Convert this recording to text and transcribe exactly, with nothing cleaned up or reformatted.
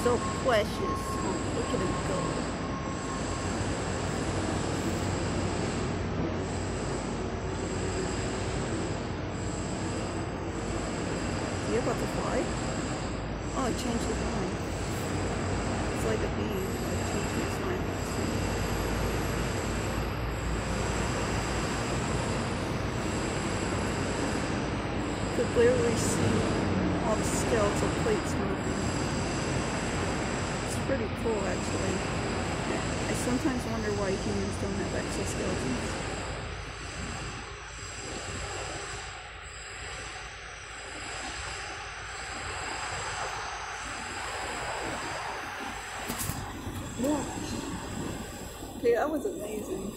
so precious. Oh, look at him go. Is he about to fly? Oh, he changed his mind. It's like a bee, like changing his mind. You could clearly see all the skeletal plates moving. It's pretty cool, actually. I sometimes wonder why humans don't have exoskeletons. Yeah. Okay, that was amazing.